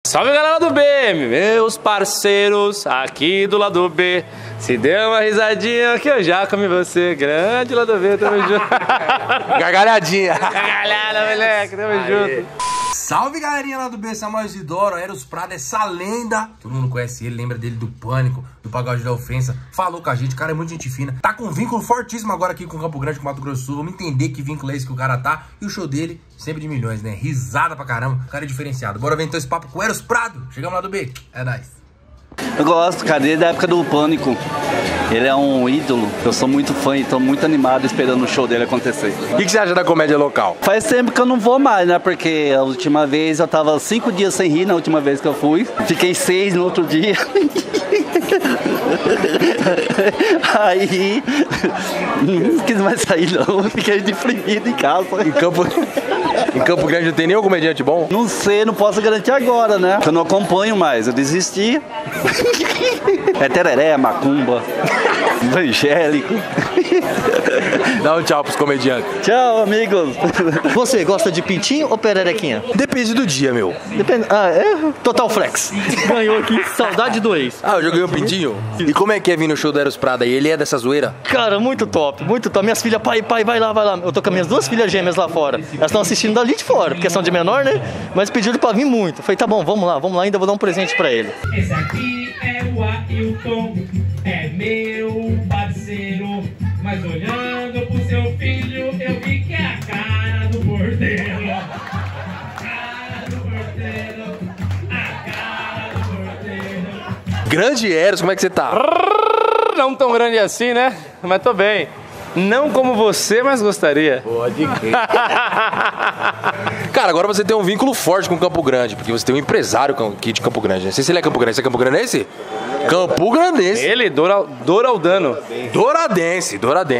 Salve galera do B, meus parceiros aqui do lado B. Se deu uma risadinha que eu já comi você. Grande lado B, tamo junto. Gargalhadinha. Gargalhada, moleque, tamo junto. Salve galerinha lá do B, Samuel Isidoro, Eros Prado, essa lenda. Todo mundo conhece ele, lembra dele do Pânico, do Pagode da Ofensa. Falou com a gente, o cara é muito gente fina. Tá com um vínculo fortíssimo agora aqui com Campo Grande, com Mato Grosso do Sul. Vamos entender que vínculo é esse que o cara tá. E o show dele, sempre de milhões, né? Risada pra caramba, o cara é diferenciado. Bora ver então esse papo com o Eros Prado. Chegamos lá do B, é nóis. Eu gosto, cara, desde a época do Pânico. Ele é um ídolo. Eu sou muito fã e tô muito animado esperando o show dele acontecer. O que você acha da comédia local? Faz tempo que eu não vou mais, né? Porque a última vez eu tava 5 dias sem rir, na última vez que eu fui. Fiquei 6 no outro dia. Aí não quis mais sair não, fiquei deprimido em casa. Em Campo Grande não tem nenhum comediante bom? Não sei, não posso garantir agora, né? Eu não acompanho mais, eu desisti. É tereré, macumba, evangélico. Dá um tchau pros comediantes. Tchau, amigos. Você gosta de pintinho ou pererequinha? Depende do dia, meu. Depende. Total flex. Ganhou aqui, saudade do ex. Eu joguei um pintinho? E como é que é vir no show do Eros Prado aí? Ele é dessa zoeira? Cara, muito top, muito top. Minhas filhas, pai, vai lá. Eu tô com as minhas 2 filhas gêmeas lá fora. Elas estão assistindo dali de fora, porque são de menor, né? Mas pediram pra vir muito. Falei, tá bom, vamos lá, ainda vou dar um presente pra ele. Esse aqui é o Ailton, é meu parceiro. Mas olhando pro seu filho, eu vi que é a cara do bordeiro. A cara do bordeiro, a cara do bordeiro. Grande Eros, como é que você tá? Não tão grande assim, né? Mas tô bem. Não como você, mas gostaria. Pode crer. Cara, agora você tem um vínculo forte com Campo Grande, porque você tem um empresário aqui de Campo Grande. Não sei se ele é Campo Grande. Você é Campo Grandense? Campo Grandense. Ele, Doraldano. Doradense.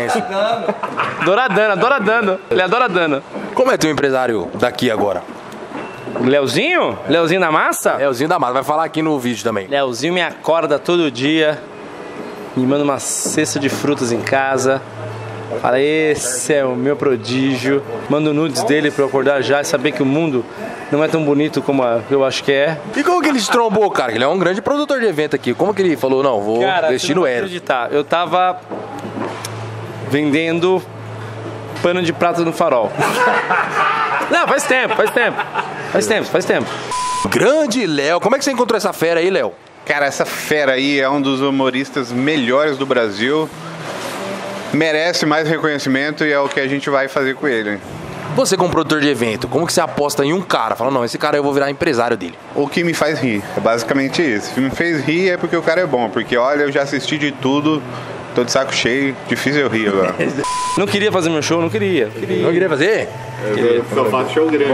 Doradano. Ele é Doradano. Como é teu empresário daqui agora? Leozinho? Leozinho da massa? Leozinho da Mata, vai falar aqui no vídeo também. Leozinho me acorda todo dia, me manda uma cesta de frutas em casa. Fala, esse é o meu prodígio. Mando nudes dele pra eu acordar já e saber que o mundo não é tão bonito como eu acho que é. E como que ele te trombou, cara? Ele é um grande produtor de evento aqui. Como que ele falou, não, vou investir no Eros? Acreditar. Eu tava vendendo pano de prata no farol. Não, faz tempo. Grande Léo. Como é que você encontrou essa fera aí, Léo? Cara, essa fera aí é um dos humoristas melhores do Brasil. Merece mais reconhecimento e é o que a gente vai fazer com ele. Você como produtor de evento, como que você aposta em um cara? Fala, não, esse cara eu vou virar empresário dele. O que me faz rir, é basicamente isso. Se me fez rir é porque o cara é bom. Porque, olha, eu já assisti de tudo, tô de saco cheio, difícil eu rir agora. Não queria fazer meu show, não queria. Não queria fazer? Só faço show grande.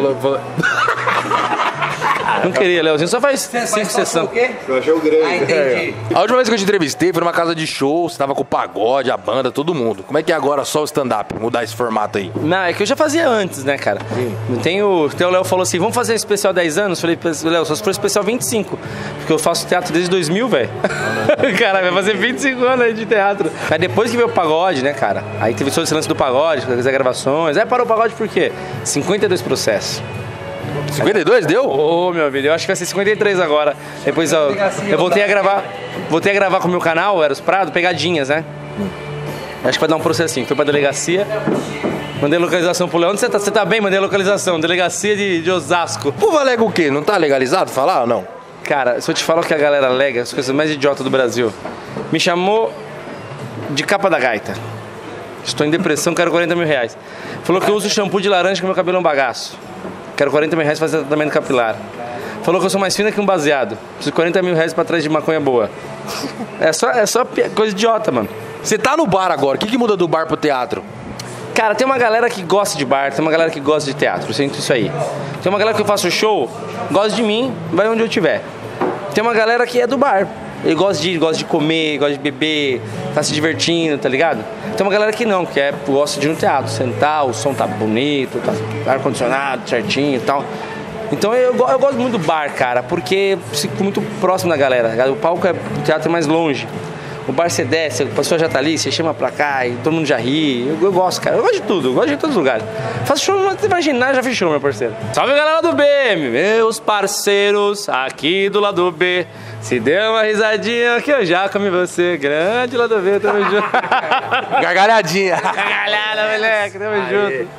Não queria, Leozinho, só faz 5 sessões. Show grande. A última vez que eu te entrevistei foi numa casa de show, você tava com o pagode, a banda, todo mundo. Como é que é agora só o stand-up, mudar esse formato aí? Não, é que eu já fazia antes, né, cara? Tem o Léo falou assim, vamos fazer um especial 10 anos? Falei, Léo, só se for especial 25. Porque eu faço teatro desde 2000, velho. Caralho, vai fazer 25 anos aí de teatro. Aí depois que veio o pagode, né, cara? Aí teve todo esse lance do pagode, fazer gravações. Aí parou o pagode por quê? 52 processos. 52 deu? Ô, meu amigo, eu acho que vai ser 53 agora. Depois eu voltei a gravar com o meu canal, Eros Prado, pegadinhas, né? Acho que vai dar um processinho. Fui pra delegacia, mandei localização pro Léo. Onde você tá? Você tá bem? Mandei localização. Delegacia de Osasco. O povo alega o quê? Não tá legalizado falar ou não? Cara, se eu te falar o que a galera alega, as coisas mais idiotas do Brasil. Me chamou de capa da gaita. Estou em depressão, quero 40 mil reais. Falou que eu uso shampoo de laranja que meu cabelo é um bagaço. Quero 40 mil reais pra fazer tratamento capilar. Falou que eu sou mais fina que um baseado. Preciso de 40 mil reais pra trás de maconha boa. É só coisa idiota, mano. Você tá no bar agora, o que muda do bar pro teatro? Cara, tem uma galera que gosta de bar, tem uma galera que gosta de teatro, eu sinto isso aí. Tem uma galera que eu faço show, gosta de mim, vai onde eu estiver. Tem uma galera que é do bar. Ele gosta de comer, gosta de beber, tá se divertindo, tá ligado? Tem uma galera que não, que gosta de ir no teatro, sentar, o som tá bonito, tá ar-condicionado, certinho e tal. Então eu gosto muito do bar, cara, porque fico muito próximo da galera. O palco o teatro é mais longe. O bar você desce, a pessoa já tá ali, você chama pra cá e todo mundo já ri. Eu gosto, cara. Eu gosto de tudo, eu gosto de todos os lugares. Faço show, não te imaginar, já fiz show, meu parceiro. Salve, galera do B, meus parceiros aqui do lado B. Se deu uma risadinha que eu já comi você. Grande lado B, tamo junto. Gargalhadinha. Gargalhada, moleque, tamo junto.